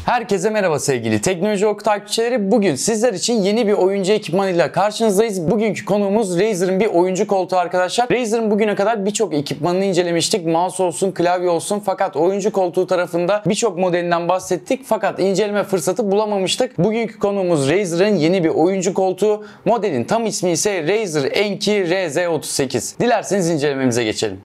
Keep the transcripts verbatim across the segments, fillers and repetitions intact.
Herkese merhaba sevgili Teknoloji Oku takipçileri. Bugün sizler için yeni bir oyuncu ekipmanıyla karşınızdayız. Bugünkü konuğumuz Razer'ın bir oyuncu koltuğu arkadaşlar. Razer'ın bugüne kadar birçok ekipmanını incelemiştik. Mouse olsun, klavye olsun. Fakat oyuncu koltuğu tarafında birçok modelinden bahsettik. Fakat inceleme fırsatı bulamamıştık. Bugünkü konuğumuz Razer'ın yeni bir oyuncu koltuğu. Modelin tam ismi ise Razer Enki R Z otuz sekiz. Dilerseniz incelememize geçelim.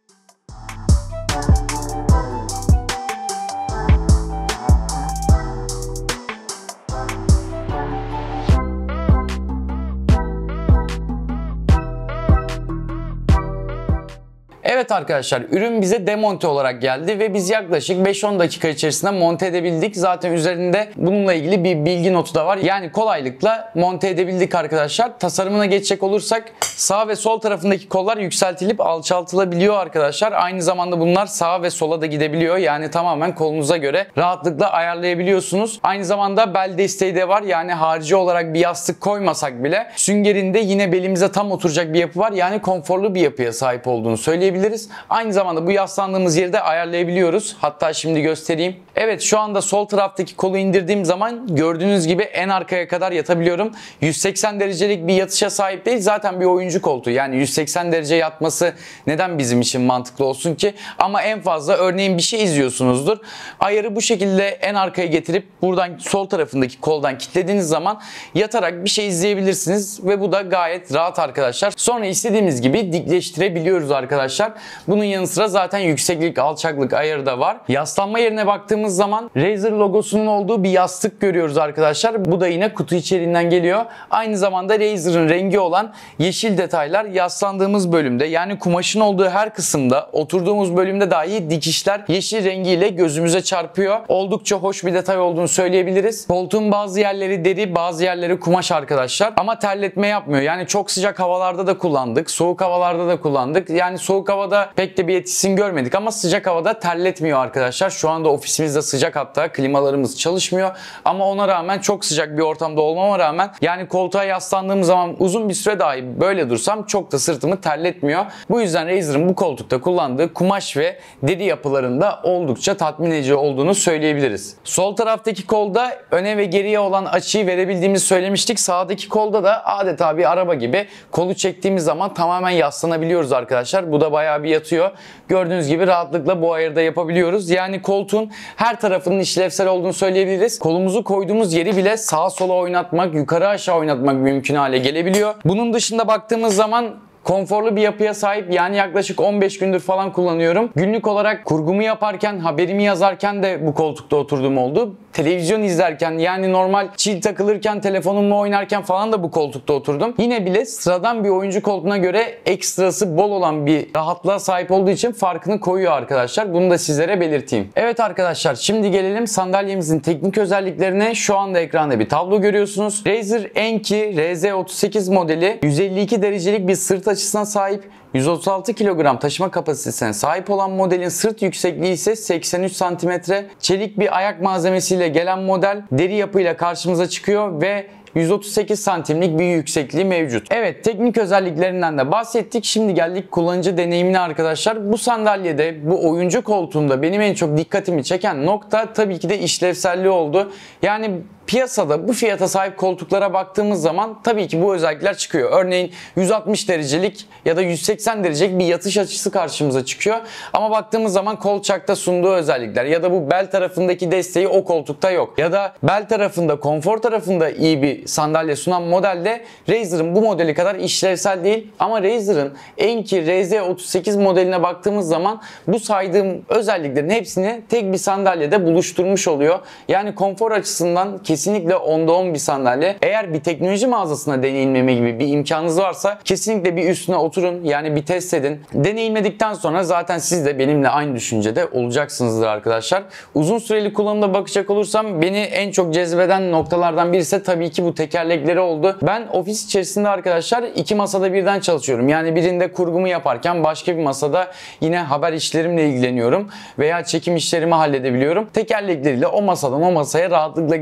Evet arkadaşlar, ürün bize demonte olarak geldi ve biz yaklaşık beş on dakika içerisinde monte edebildik. Zaten üzerinde bununla ilgili bir bilgi notu da var. Yani kolaylıkla monte edebildik arkadaşlar. Tasarımına geçecek olursak sağ ve sol tarafındaki kollar yükseltilip alçaltılabiliyor arkadaşlar. Aynı zamanda bunlar sağa ve sola da gidebiliyor. Yani tamamen kolunuza göre rahatlıkla ayarlayabiliyorsunuz. Aynı zamanda bel desteği de var. Yani harici olarak bir yastık koymasak bile süngerinde yine belimize tam oturacak bir yapı var. Yani konforlu bir yapıya sahip olduğunu söyleyebiliriz. Aynı zamanda bu yaslandığımız yeri de ayarlayabiliyoruz. Hatta şimdi göstereyim. Evet, şu anda sol taraftaki kolu indirdiğim zaman gördüğünüz gibi en arkaya kadar yatabiliyorum. yüz seksen derecelik bir yatışa sahip değil. Zaten bir oyuncu koltuğu. Yani yüz seksen derece yatması neden bizim için mantıklı olsun ki? Ama en fazla örneğin bir şey izliyorsunuzdur. Ayarı bu şekilde en arkaya getirip buradan sol tarafındaki koldan kilitlediğiniz zaman yatarak bir şey izleyebilirsiniz ve bu da gayet rahat arkadaşlar. Sonra istediğimiz gibi dikleştirebiliyoruz arkadaşlar. Bunun yanı sıra zaten yükseklik, alçaklık ayarı da var. Yaslanma yerine baktığımız zaman Razer logosunun olduğu bir yastık görüyoruz arkadaşlar. Bu da yine kutu içeriğinden geliyor. Aynı zamanda Razer'ın rengi olan yeşil detaylar yaslandığımız bölümde, yani kumaşın olduğu her kısımda, oturduğumuz bölümde dahi dikişler yeşil rengiyle gözümüze çarpıyor. Oldukça hoş bir detay olduğunu söyleyebiliriz. Koltuğun bazı yerleri deri, bazı yerleri kumaş arkadaşlar. Ama terletme yapmıyor. Yani çok sıcak havalarda da kullandık, soğuk havalarda da kullandık. Yani soğuk havada pek de bir etkisini görmedik ama sıcak havada terletmiyor arkadaşlar. Şu anda ofisimizde sıcak, hatta klimalarımız çalışmıyor. Ama ona rağmen, çok sıcak bir ortamda olmama rağmen, yani koltuğa yaslandığım zaman uzun bir süre dahi böyle dursam çok da sırtımı terletmiyor. Bu yüzden Razer'ın bu koltukta kullandığı kumaş ve deri yapılarında oldukça tatmin edici olduğunu söyleyebiliriz. Sol taraftaki kolda öne ve geriye olan açıyı verebildiğimizi söylemiştik. Sağdaki kolda da adeta bir araba gibi kolu çektiğimiz zaman tamamen yaslanabiliyoruz arkadaşlar. Bu da bayağı bir yatıyor. Gördüğünüz gibi rahatlıkla bu ayarda yapabiliyoruz. Yani koltuğun her tarafının işlevsel olduğunu söyleyebiliriz. Kolumuzu koyduğumuz yeri bile sağa sola oynatmak, yukarı aşağı oynatmak mümkün hale gelebiliyor. Bunun dışında baktığımız zaman konforlu bir yapıya sahip. Yani yaklaşık on beş gündür falan kullanıyorum. Günlük olarak kurgumu yaparken, haberimi yazarken de bu koltukta oturduğum oldu. Televizyon izlerken, yani normal chill takılırken, telefonumla oynarken falan da bu koltukta oturdum. Yine bile sıradan bir oyuncu koltuğuna göre ekstrası bol olan bir rahatlığa sahip olduğu için farkını koyuyor arkadaşlar. Bunu da sizlere belirteyim. Evet arkadaşlar, şimdi gelelim sandalyemizin teknik özelliklerine. Şu anda ekranda bir tablo görüyorsunuz. Razer Enki R Z otuz sekiz modeli yüz elli iki derecelik bir sırt açısına sahip. yüz otuz altı kilogram taşıma kapasitesine sahip olan modelin sırt yüksekliği ise seksen üç santimetre. Çelik bir ayak malzemesiyle gelen model deri yapıyla karşımıza çıkıyor ve yüz otuz sekiz santimlik bir yüksekliği mevcut. Evet, teknik özelliklerinden de bahsettik. Şimdi geldik kullanıcı deneyimine arkadaşlar. Bu sandalyede, bu oyuncu koltuğunda benim en çok dikkatimi çeken nokta tabii ki de işlevselliği oldu. Yani piyasada bu fiyata sahip koltuklara baktığımız zaman tabii ki bu özellikler çıkıyor. Örneğin yüz altmış derecelik ya da yüz seksen derecelik bir yatış açısı karşımıza çıkıyor. Ama baktığımız zaman kolçakta sunduğu özellikler ya da bu bel tarafındaki desteği o koltukta yok. Ya da bel tarafında, konfor tarafında iyi bir sandalye sunan modelde Razer'ın bu modeli kadar işlevsel değil. Ama Razer'ın Enki R Z otuz sekiz modeline baktığımız zaman bu saydığım özelliklerin hepsini tek bir sandalyede buluşturmuş oluyor. Yani konfor açısından kesinlikle Kesinlikle onda on bir sandalye. Eğer bir teknoloji mağazasına deneyimleme gibi bir imkanınız varsa kesinlikle bir üstüne oturun. Yani bir test edin. Deneyimledikten sonra zaten siz de benimle aynı düşüncede olacaksınızdır arkadaşlar. Uzun süreli kullanımda bakacak olursam beni en çok cezbeden noktalardan birisi tabii ki bu tekerlekleri oldu. Ben ofis içerisinde arkadaşlar iki masada birden çalışıyorum. Yani birinde kurgumu yaparken başka bir masada yine haber işlerimle ilgileniyorum veya çekim işlerimi halledebiliyorum. Tekerlekleriyle o masadan o masaya rahatlıkla geçebildim.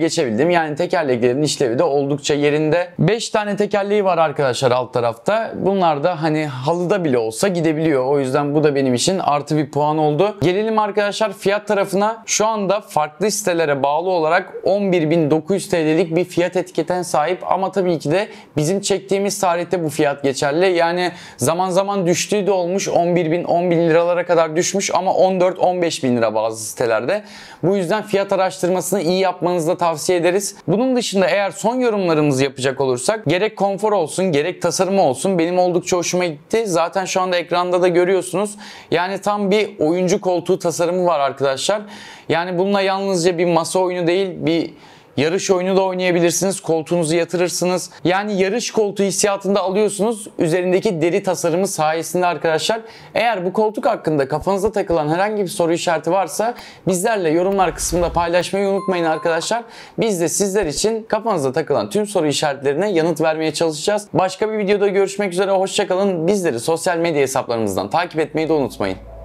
diyelim. Yani tekerleklerin işlevi de oldukça yerinde. beş tane tekerleği var arkadaşlar alt tarafta. Bunlar da hani halıda bile olsa gidebiliyor. O yüzden bu da benim için artı bir puan oldu. Gelelim arkadaşlar fiyat tarafına. Şu anda farklı sitelere bağlı olarak on bir bin dokuz yüz T L'lik bir fiyat etiketine sahip ama tabii ki de bizim çektiğimiz tarihte bu fiyat geçerli. Yani zaman zaman düştüğü de olmuş. on bir bin on bin liralara kadar düşmüş ama on dört on beş bin lira bazı sitelerde. Bu yüzden fiyat araştırmasını iyi yapmanızı da tavsiye ederiz. Bunun dışında eğer son yorumlarımızı yapacak olursak gerek konfor olsun gerek tasarımı olsun benim oldukça hoşuma gitti. Zaten şu anda ekranda da görüyorsunuz. Yani tam bir oyuncu koltuğu tasarımı var arkadaşlar. Yani bununla yalnızca bir masa oyunu değil bir yarış oyunu da oynayabilirsiniz. Koltuğunuzu yatırırsınız. Yani yarış koltuğu hissiyatında alıyorsunuz. Üzerindeki deri tasarımı sayesinde arkadaşlar. Eğer bu koltuk hakkında kafanıza takılan herhangi bir soru işareti varsa bizlerle yorumlar kısmında paylaşmayı unutmayın arkadaşlar. Biz de sizler için kafanıza takılan tüm soru işaretlerine yanıt vermeye çalışacağız. Başka bir videoda görüşmek üzere. Hoşça kalın. Bizleri sosyal medya hesaplarımızdan takip etmeyi de unutmayın.